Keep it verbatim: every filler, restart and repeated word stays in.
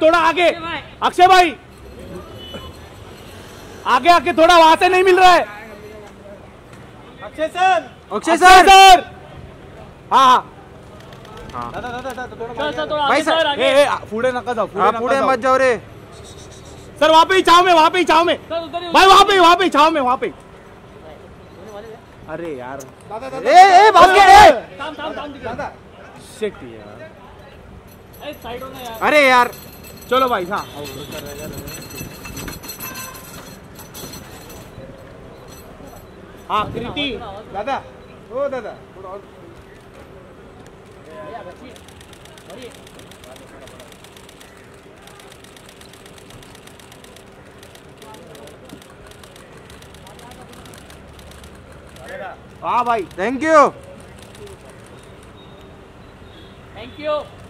थोड़ा आगे अक्षय भाई, आगे आके थोड़ा, वहां से नहीं मिल रहा है। Akshay sir, Akshay sir, sir हाँ हाँ भाई सर, पुढे नका जाओ, पुढे मत जाओ रे सर, वहाँ पे ही छाव में, वहाँ पे ही छाव में भाई, वहाँ पे वहाँ पे छाव में, वहाँ पे। अरे यार ए ए बास्केट ए थाम थाम थाम दादा शिट यार, साइड होना यार। अरे यार चलो भाई, हाँ हाँ कृति दादा, ओ दादा हाँ भाई, थैंक यू थैंक यू।